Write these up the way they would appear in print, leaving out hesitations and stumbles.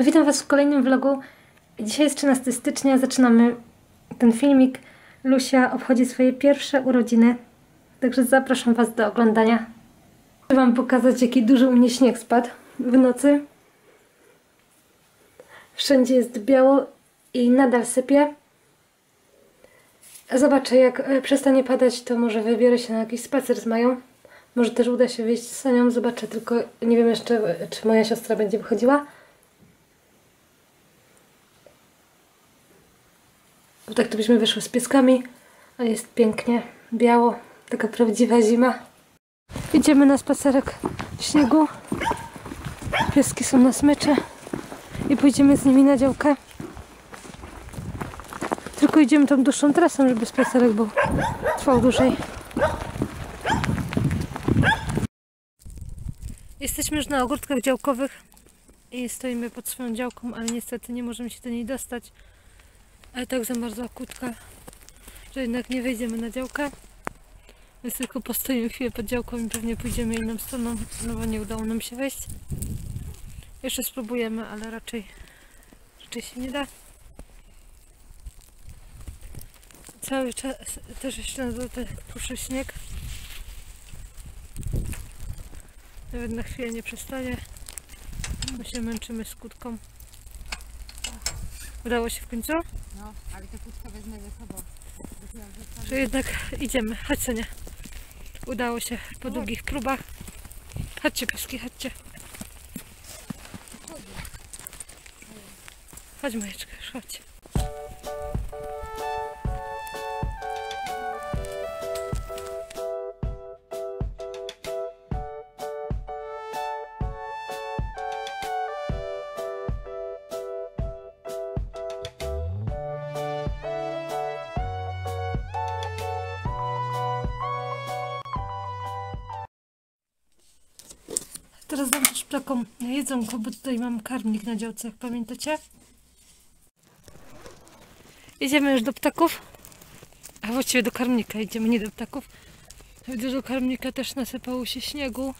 Witam Was w kolejnym vlogu. Dzisiaj jest 13 stycznia, zaczynamy ten filmik. Lusia obchodzi swoje pierwsze urodziny, także zapraszam Was do oglądania. Chcę Wam pokazać, jaki duży u mnie śnieg spadł w nocy. Wszędzie jest biało i nadal sypie. Zobaczę, jak przestanie padać, to może wybiorę się na jakiś spacer z Mają. Może też uda się wyjść z Sanią, zobaczę, tylko nie wiem jeszcze, czy moja siostra będzie wychodziła. Bo tak to byśmy wyszły z pieskami, a jest pięknie, biało, taka prawdziwa zima. Idziemy na spacerek w śniegu. Pieski są na smycze i pójdziemy z nimi na działkę. Tylko idziemy tą dłuższą trasą, żeby spacerek trwał dłużej. Jesteśmy już na ogródkach działkowych i stoimy pod swoją działką, ale niestety nie możemy się do niej dostać. Ale tak zamarzła kłódka, że jednak nie wejdziemy na działkę. Więc tylko postoimy chwilę pod działką i pewnie pójdziemy inną stroną, no bo nie udało nam się wejść. Jeszcze spróbujemy, ale raczej się nie da. Cały czas też jeszcze na dole puszy śnieg. Nawet na chwilę nie przestaje, bo się męczymy z kłódką. Udało się w końcu? No, ale tę kłódkę wezmę ze sobą. Że jednak idziemy. Chodź, Sonia. Udało się po długich próbach. Chodźcie, pieski, chodźcie. Chodź, Majeczka, już chodź. Teraz dam też ptakom jedzonko, bo tutaj mam karmnik na działce, jak pamiętacie? Idziemy już do ptaków, a właściwie do karmnika idziemy, nie do ptaków. Widzę, że do karmnika też nasypało się śniegu.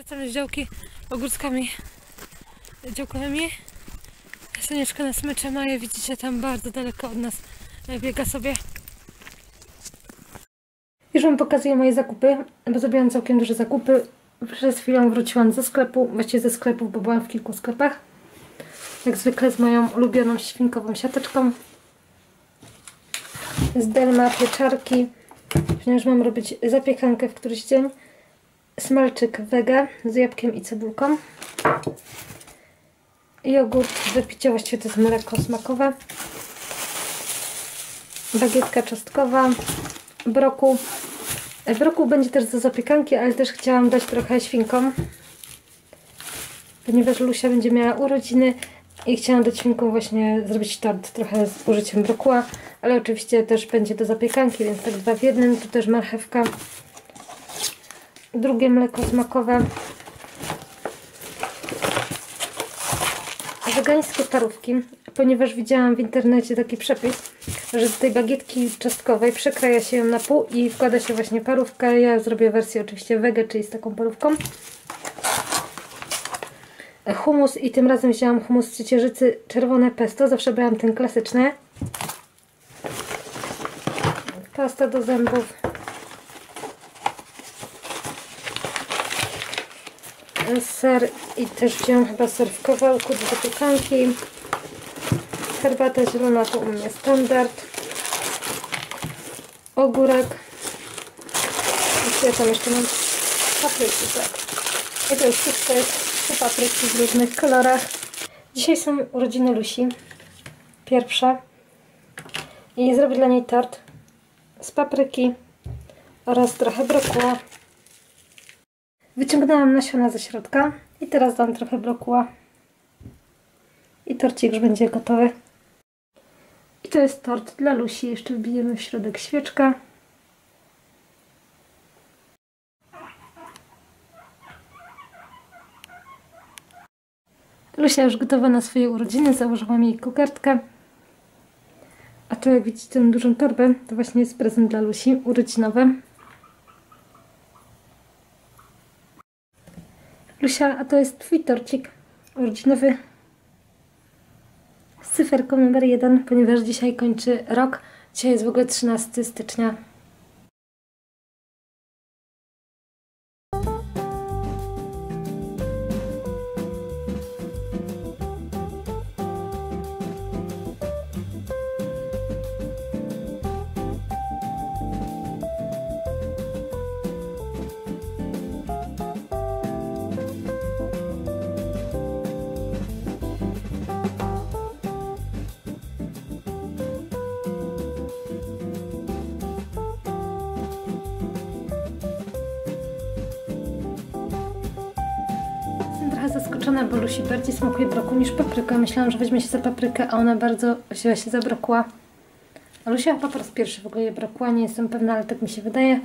wracamy z działki ogórkami działkowymi. Sonieczka na smycze Maja, widzicie, tam bardzo daleko od nas biega sobie. Już wam pokazuję moje zakupy, bo zrobiłam całkiem duże zakupy. Przed chwilą wróciłam ze sklepu, właściwie ze sklepów, bo byłam w kilku sklepach. Jak zwykle z moją ulubioną świnkową siateczką. Z Delma pieczarki, ponieważ mam robić zapiekankę w któryś dzień. Smalczyk wege z jabłkiem i cebulką. Jogurt do picia, właściwie to jest mleko smakowe. Bagietka czosnkowa. Brokuł. Brokuł będzie też do zapiekanki, ale też chciałam dać trochę świnkom, ponieważ Lusia będzie miała urodziny i chciałam dać świnkom właśnie zrobić tort trochę z użyciem brokuła, ale oczywiście też będzie do zapiekanki, więc tak 2 w 1. Tu też marchewka. Drugie mleko smakowe. Wegańskie parówki, ponieważ widziałam w internecie taki przepis, że z tej bagietki czosnkowej przekraja się ją na pół i wkłada się właśnie parówkę. Ja zrobię wersję oczywiście wege, czyli z taką parówką. Hummus i tym razem wzięłam hummus z ciecierzycy, czerwone pesto, zawsze brałam ten klasyczny. Pasta do zębów. Ser i też wziąłam chyba ser w kawałku do zapiekanki. Herbata zielona to u mnie standard. Ogórek. Ja tam jeszcze mam papryki, tak. I to już wszystko jest, 3 papryki w różnych kolorach. Dzisiaj są urodziny Lusi. Pierwsze. I zrobię dla niej tort z papryki oraz trochę brokuła. Wyciągnęłam nasiona ze środka i teraz dam trochę brokuła. I torcik już będzie gotowy. I to jest tort dla Lusi. Jeszcze wbijemy w środek świeczkę. Lusia już gotowa na swoje urodziny. Założyłam jej kokardkę. A to, jak widzicie, tę dużą torbę, to właśnie jest prezent dla Lusi, urodzinowy. Lusia, a to jest twój torcik urodzinowy z cyferką numer 1, ponieważ dzisiaj kończy rok. Dzisiaj jest w ogóle 13 stycznia. Zaskoczona, bo Lusi bardziej smakuje brokuł niż papryka. Myślałam, że weźmie się za paprykę, a ona bardzo wzięła się za brokuła. A Lusia chyba po raz pierwszy w ogóle je brokuła, nie jestem pewna, ale tak mi się wydaje.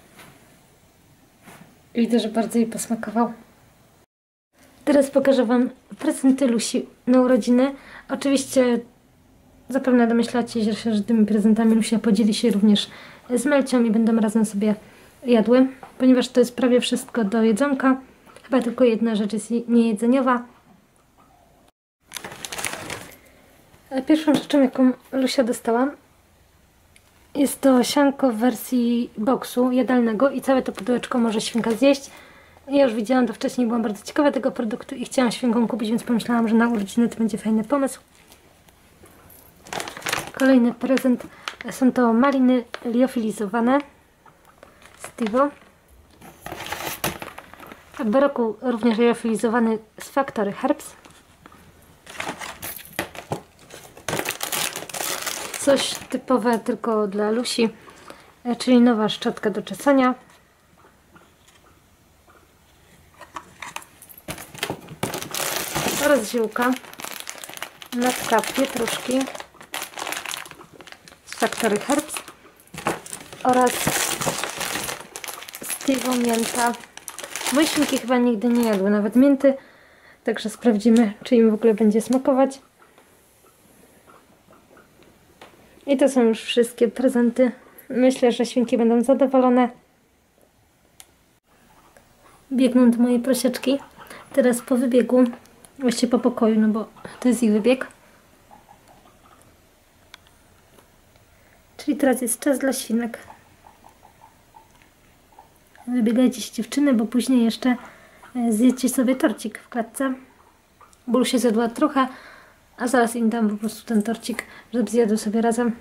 I widzę, że bardzo jej posmakował. Teraz pokażę wam prezenty Lusi na urodziny. Oczywiście zapewne domyślacie się, że tymi prezentami Lusia podzieli się również z Melcią i będą razem sobie jadły, ponieważ to jest prawie wszystko do jedzonka. Chyba tylko jedna rzecz jest niejedzeniowa. Pierwszą rzeczą, jaką Lusia dostała, jest to sianko w wersji boksu jadalnego i całe to pudełeczko może świnka zjeść. Ja już widziałam to wcześniej, byłam bardzo ciekawa tego produktu i chciałam świnką kupić, więc pomyślałam, że na urodziny to będzie fajny pomysł. Kolejny prezent są to maliny liofilizowane z Tivo. Brokuł również liofilizowany z Factory Herbs. Coś typowe tylko dla Lusi, czyli nowa szczotka do czesania. Oraz ziółka, natka pietruszki z Factory Herbs oraz z Tivo mięta. Moje świnki chyba nigdy nie jadły nawet mięty, także sprawdzimy, czy im w ogóle będzie smakować. I to są już wszystkie prezenty. Myślę, że świnki będą zadowolone. biegną do mojej prosiaczki. Teraz po wybiegu, właściwie po pokoju, no bo to jest ich wybieg. Czyli teraz jest czas dla świnek. Wybiegajcie się dziewczyny, bo później jeszcze zjedzcie sobie torcik w klatce. Ból się zjadła trochę, a zaraz im dam po prostu ten torcik, żeby zjadły sobie razem.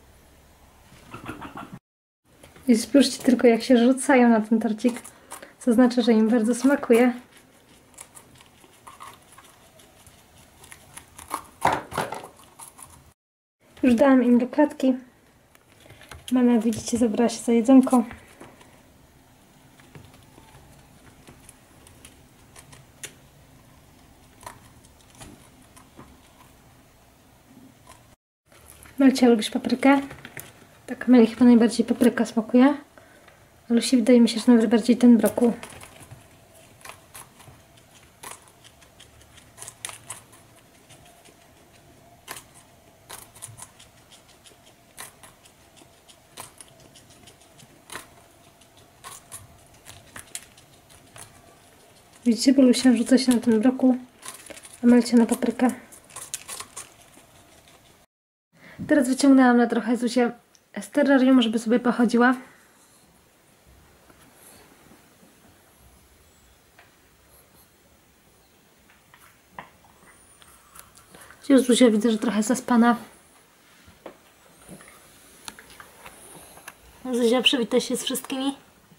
I spójrzcie tylko, jak się rzucają na ten torcik. Co znaczy, że im bardzo smakuje. Już dałam im do klatki. Mama, widzicie, zabrała się za jedzonko. Melcia, lubisz paprykę? Tak, Meli chyba najbardziej papryka smakuje. A Lusi wydaje mi się, że nawet bardziej ten brokuł. Widzicie, bo Lusia rzuca się na ten brokuł, a Melcia na paprykę. Teraz wyciągnęłam na trochę Zuzię z terrarium, żeby sobie pochodziła. Już Zuzia widzę, że trochę zaspana. Zuzia, przywitaj się z wszystkimi.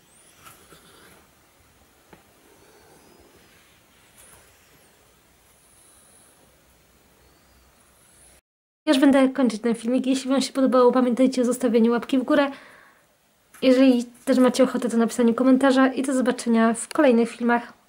Już będę kończyć ten filmik. Jeśli Wam się podobało, pamiętajcie o zostawieniu łapki w górę. Jeżeli też macie ochotę, to napisaniu komentarza i do zobaczenia w kolejnych filmach.